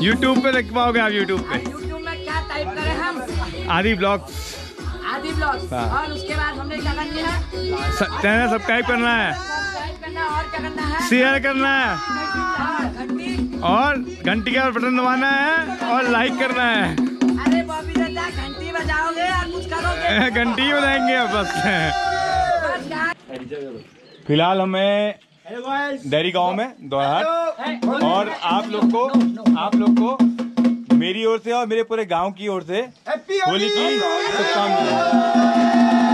YouTube पे देख पाओगे आप। यूट्यूब पे यूट्यूब में क्या टाइप करें हम? आदि ब्लॉग्स। आदि ब्लॉग्स। और उसके बाद हमने क्या करना है? चैनल सब्सक्राइब करना है, और क्या करना है? शेयर करना है और घंटी का बटन दबाना है और लाइक करना है। अरे बॉबी दादा घंटी बजाओगे और कुछ करोगे? घंटी बजाएंगे बस। फिलहाल हमें डेरी गांव में दोहराट और आप लोग को मेरी ओर से और मेरे पूरे गांव की ओर से होली की शुभकामनाएं।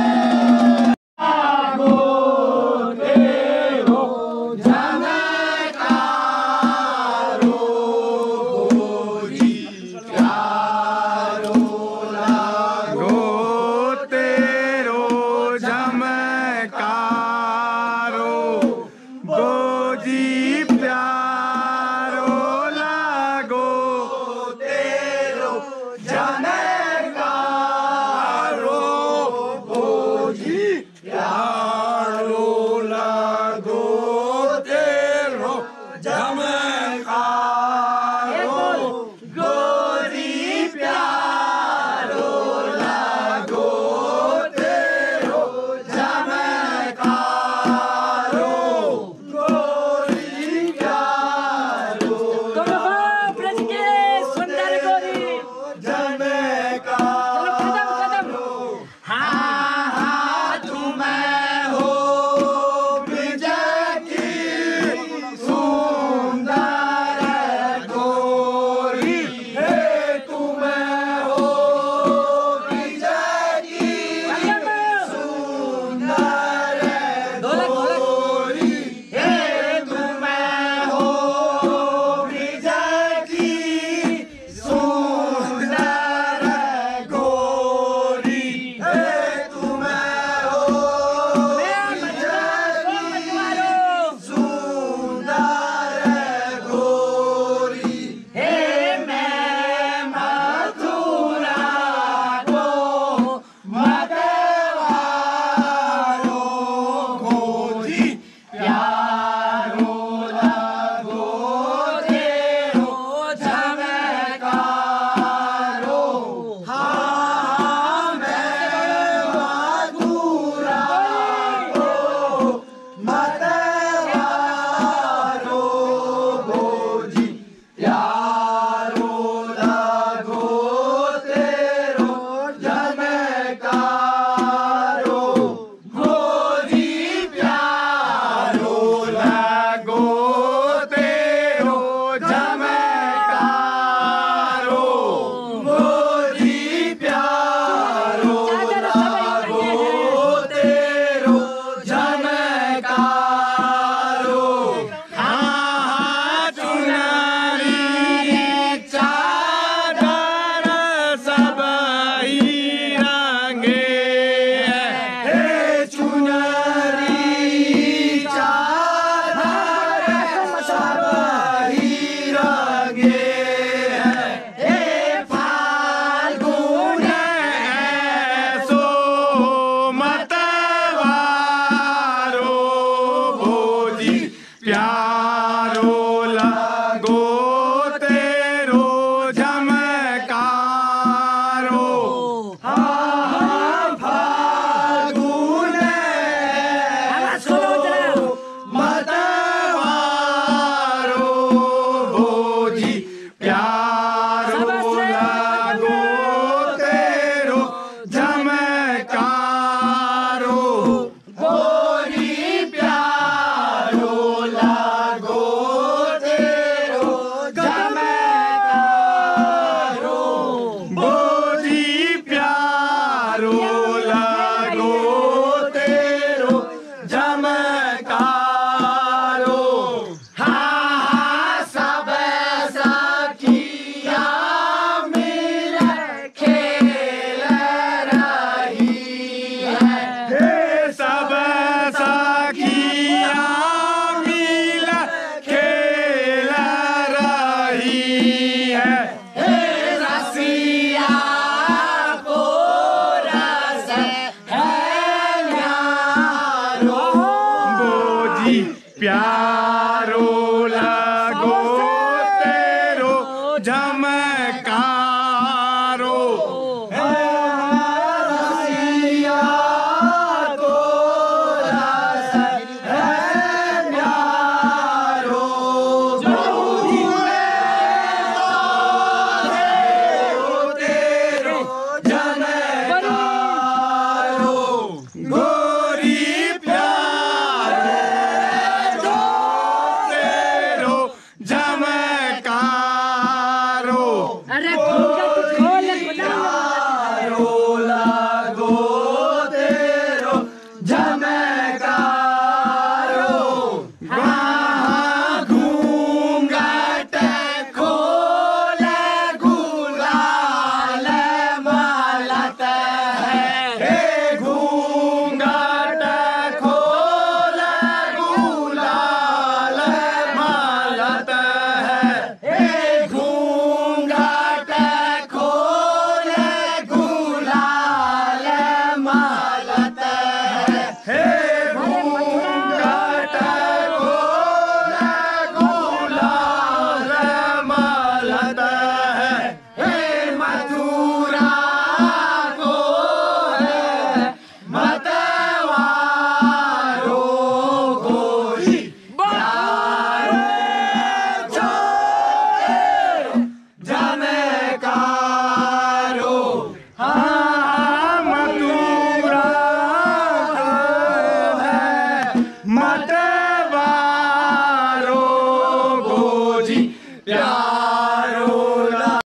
प्यार